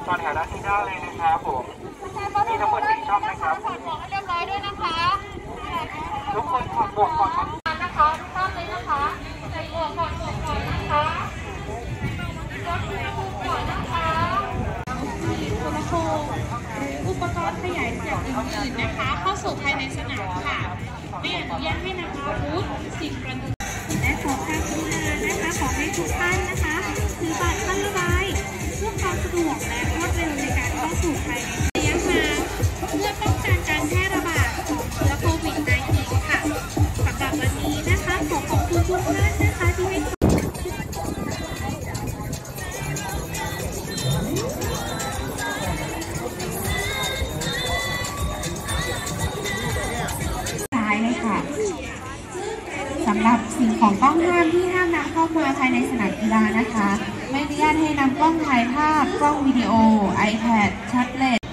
ต่อแถวด้านที่ได้เลยนะครับผมมีทั้งหมด4ช่องนะครับถอดหมวกให้เรียบร้อยด้วยนะคะทุกคนถอดหมวกก่อนนะคะทุกท่านเลยนะคะใส่หมวกถอดหมวกก่อนนะคะลดอุณหภูมิก่อนนะคะโทรโขงหรืออุปกรณ์ขยายเสียงอื่นๆนะคะเข้าสู่ภายในสนามค่ะไม่อนุญาตให้นำอาวุธสิ่งประดิษฐ์และขอความกรุณานะคะขอให้ทุกท่านนะคะถือบัตรขั้นระบายเพื่อความสะดวกและรวดเร็วในการเข้าสู่ภายในระยะห่างเพื่อป้องกันการแพร่ระบาดของเชื้อโควิด -19 ค่ะสำหรับวันนี้นะคะขอขอบคุณทุกท่านนะคะที่ให้เลยค่ะสำหรับสิ่งของต้องห้ามที่ห้ามนำเข้ามาภายในสนามกีฬานะคะไม่อนุญาตให้นำกล้องถ่ายภาพกล้องวิดีโอ iPad แท็บเล็ต